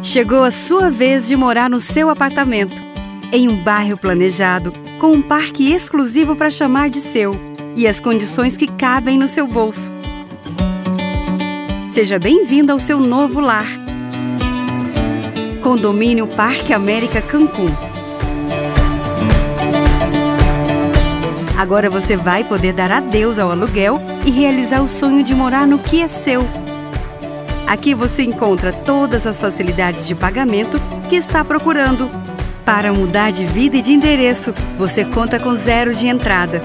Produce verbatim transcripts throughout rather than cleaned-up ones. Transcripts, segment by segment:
Chegou a sua vez de morar no seu apartamento, em um bairro planejado, com um parque exclusivo para chamar de seu e as condições que cabem no seu bolso. Seja bem-vindo ao seu novo lar. Condomínio Parque América Cancún. Agora você vai poder dar adeus ao aluguel e realizar o sonho de morar no que é seu. Aqui você encontra todas as facilidades de pagamento que está procurando. Para mudar de vida e de endereço, você conta com zero de entrada.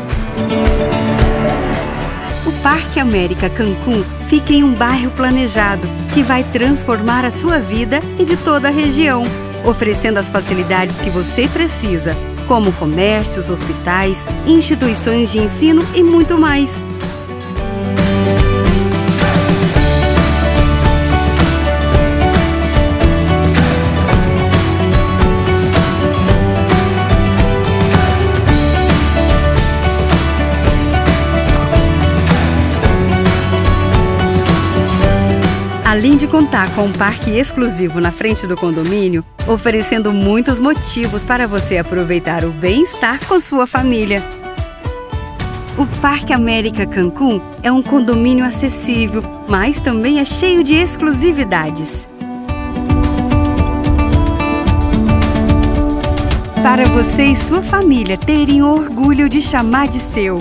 O Parque América Cancún fica em um bairro planejado que vai transformar a sua vida e de toda a região, oferecendo as facilidades que você precisa, como comércios, hospitais, instituições de ensino e muito mais. Além de contar com um parque exclusivo na frente do condomínio, oferecendo muitos motivos para você aproveitar o bem-estar com sua família. O Parque América Cancún é um condomínio acessível, mas também é cheio de exclusividades. Para você e sua família terem orgulho de chamar de seu.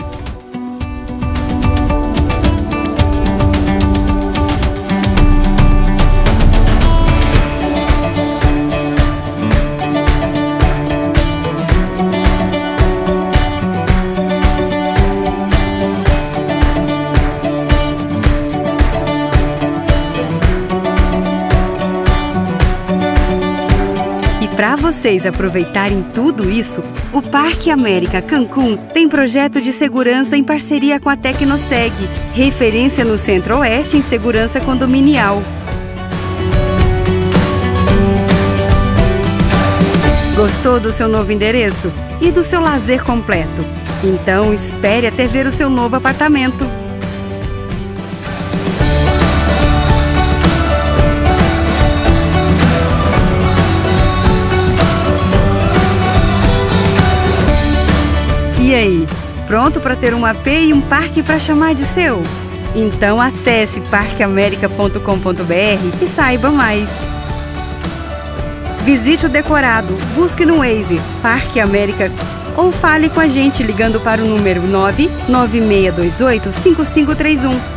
Para vocês aproveitarem tudo isso, o Parque América Cancún tem projeto de segurança em parceria com a Tecnoseg, referência no Centro-Oeste em segurança condominial. Gostou do seu novo endereço e do seu lazer completo? Então espere até ver o seu novo apartamento. E aí, pronto para ter um A P e um parque para chamar de seu? Então acesse parque américa ponto com ponto br e saiba mais. Visite o decorado, busque no Waze Parque América ou fale com a gente ligando para o número nove nove seis dois oito, cinco cinco três um.